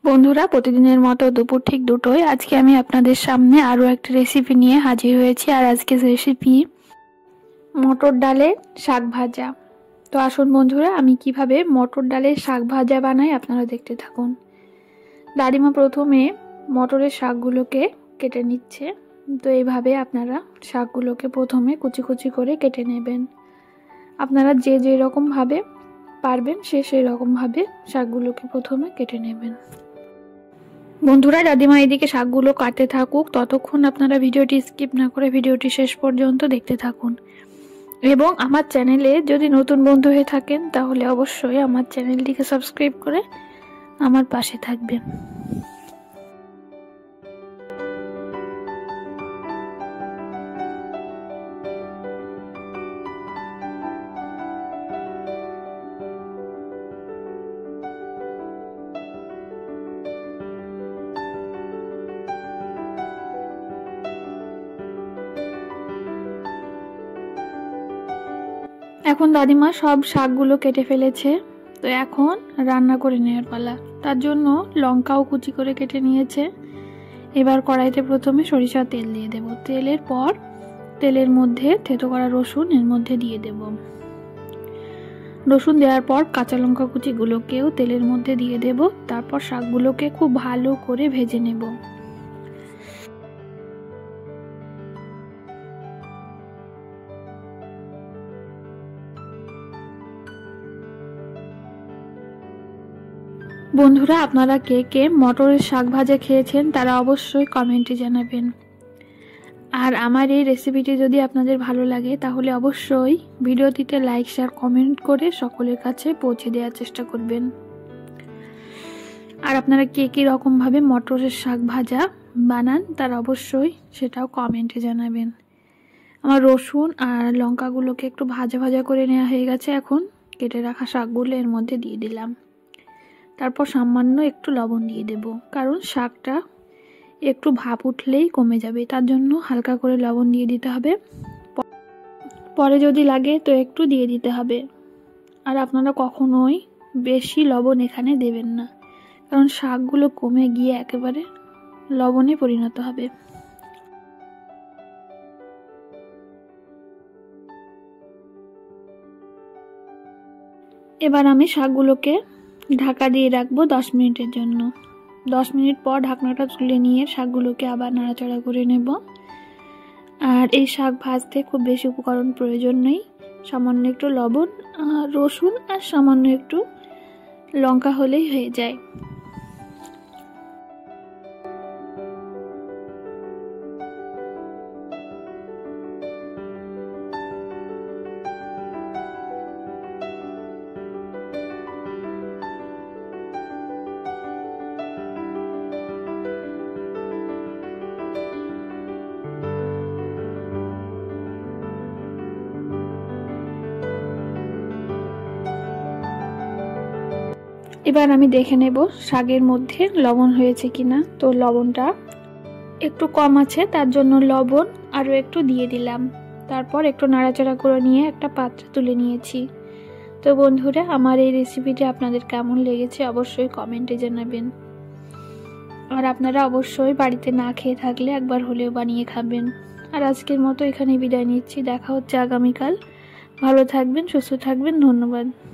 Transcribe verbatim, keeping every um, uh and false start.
বন্ধুরা, প্রতিদিনের মতো দুপুর ঠিক দুটোয় আজকে আমি আপনাদের সামনে আরও একটা রেসিপি নিয়ে হাজির হয়েছি। আর আজকের রেসিপি মটর ডালের শাক ভাজা। তো আসুন বন্ধুরা, আমি কিভাবে মটর ডালের শাক ভাজা বানাই আপনারা দেখতে থাকুন। দাদিমা প্রথমে মটরের শাকগুলোকে কেটে নিচ্ছে। তো এইভাবে আপনারা শাকগুলোকে প্রথমে কুচি কুচি করে কেটে নেবেন। আপনারা যে যে রকমভাবে পারবেন সে সেই রকমভাবে শাকগুলোকে প্রথমে কেটে নেবেন। বন্ধুরা, দাদিমা এদিকে শাকগুলো কাটতে থাকুক, ততক্ষণ আপনারা ভিডিওটি স্কিপ না করে ভিডিওটি শেষ পর্যন্ত দেখতে থাকুন। এবং আমার চ্যানেলে যদি নতুন বন্ধু হয়ে থাকেন তাহলে অবশ্যই আমার চ্যানেলটিকে সাবস্ক্রাইব করে আমার পাশে থাকবেন। এখন দাদিমা সব শাকগুলো কেটে ফেলেছে। তো এখন রান্না করে নেওয়ার পালা। তার জন্য লঙ্কাও কুচি করে কেটে নিয়েছে। এবার কড়াইতে প্রথমে সরিষার তেল দিয়ে দেব। তেলের পর তেলের মধ্যে থেতো করা রসুন এর মধ্যে দিয়ে দেব। রসুন দেওয়ার পর কাঁচা লঙ্কা কুচিগুলোকেও তেলের মধ্যে দিয়ে দেব। তারপর শাকগুলোকে খুব ভালো করে ভেজে নেব। বন্ধুরা, আপনারা কে কে মটরের শাক ভাজা খেয়েছেন তারা অবশ্যই কমেন্টে জানাবেন। আর আমার এই রেসিপিটি যদি আপনাদের ভালো লাগে তাহলে অবশ্যই ভিডিওটিতে লাইক শেয়ার কমেন্ট করে সকলের কাছে পৌঁছে দেওয়ার চেষ্টা করবেন। আর আপনারা কে কী রকমভাবে মটরের শাক ভাজা বানান তারা অবশ্যই সেটাও কমেন্টে জানাবেন। আমার রসুন আর লঙ্কাগুলোকে একটু ভাজা ভাজা করে নেওয়া হয়ে গেছে। এখন কেটে রাখা শাকগুলো এর মধ্যে দিয়ে দিলাম। তারপর সামান্য একটু লবণ দিয়ে দেব, কারণ শাকটা একটু ভাপ উঠলেই কমে যাবে, তার জন্য হালকা করে লবণ দিয়ে দিতে হবে। পরে যদি লাগে তো একটু দিয়ে দিতে হবে। আর আপনারা কখনোই বেশি লবণ এখানে দেবেন না, কারণ শাকগুলো কমে গিয়ে একেবারে লবণে পরিণত হবে। এবার আমি শাকগুলোকে ঢাকা দিয়ে রাখবো দশ মিনিটের জন্য। দশ মিনিট পর ঢাকনাটা তুলে নিয়ে শাকগুলোকে আবার নাড়াচাড়া করে নেব। আর এই শাক ভাজতে খুব বেশি উপকরণ প্রয়োজন নেই। সামান্য একটু লবণ, রসুন আর সামান্য একটু লঙ্কা হলেই হয়ে যায়। এবার আমি দেখে নেব শাকের মধ্যে লবণ হয়েছে কিনা। তো লবণটা একটু কম আছে, তার জন্য লবণ আরও একটু দিয়ে দিলাম। তারপর একটু নাড়াচাড়া করে নিয়ে একটা পাত্রে তুলে নিয়েছি। তো বন্ধুরা, আমার এই রেসিপিটি আপনাদের কেমন লেগেছে অবশ্যই কমেন্টে জানাবেন। আর আপনারা অবশ্যই বাড়িতে না খেয়ে থাকলে একবার হলেও বানিয়ে খাবেন। আর আজকের মতো এখানে বিদায় নিচ্ছি। দেখা হচ্ছে আগামীকাল। ভালো থাকবেন, সুস্থ থাকবেন। ধন্যবাদ।